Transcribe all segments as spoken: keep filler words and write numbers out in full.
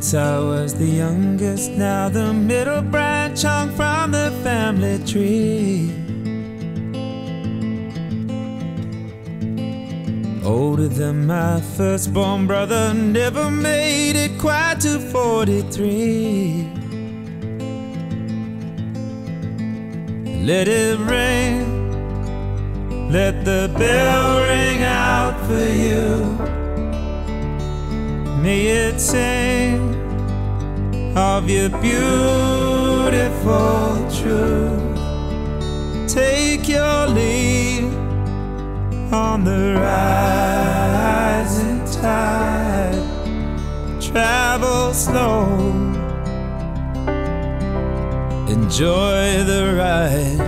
Once I was the youngest, now the middle branch hung from the family tree. Older than my firstborn brother, never made it quite to forty-three. Let it ring, let the bell ring out for you. May it sing of your beautiful truth. Take your lead on the rising tide. Travel slow, enjoy the ride.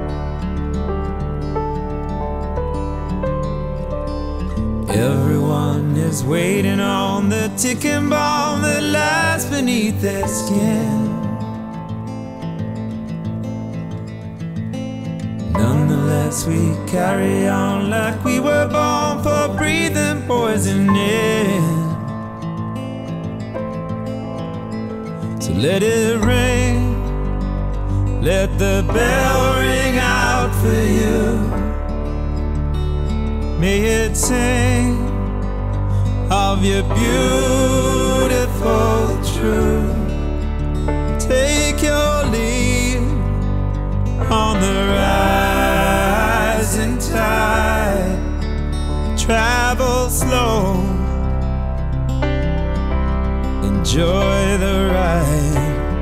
Everyone is waiting on the ticking bomb that lies beneath their skin. Nonetheless, we carry on like we were born for breathing poison in. So let it ring, let the bell ring out for you. May it sing of your beautiful truth. Take your lead on the rising tide. Travel slow, enjoy the ride.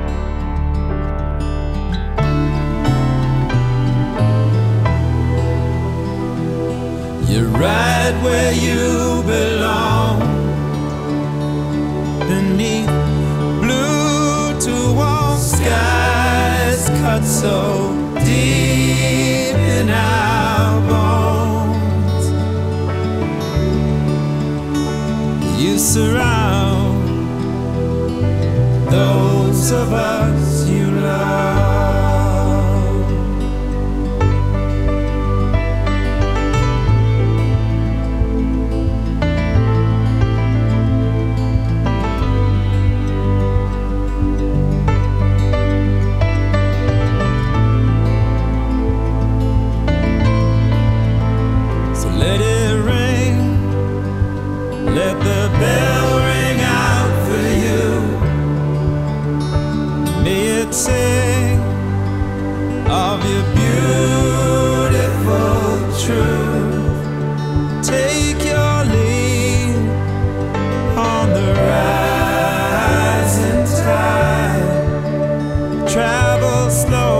You're right where you belong, beneath blue Toowong skies cut so deep in our bones. You surround those of us you love. Let it ring, let the bell ring out for you. May it sing of your beautiful truth. Take your lead on the rising tide. Travel slow,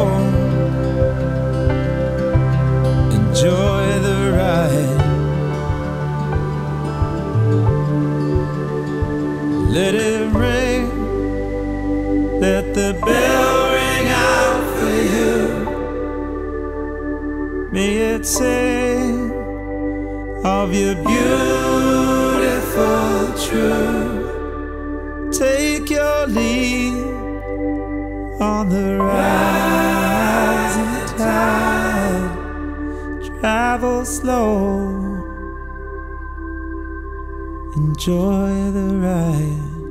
enjoy the ride. Let it ring, let the bell ring out for you. May it sing of your beautiful truth. Take your lead on the rising tide. Travel slow, enjoy the ride.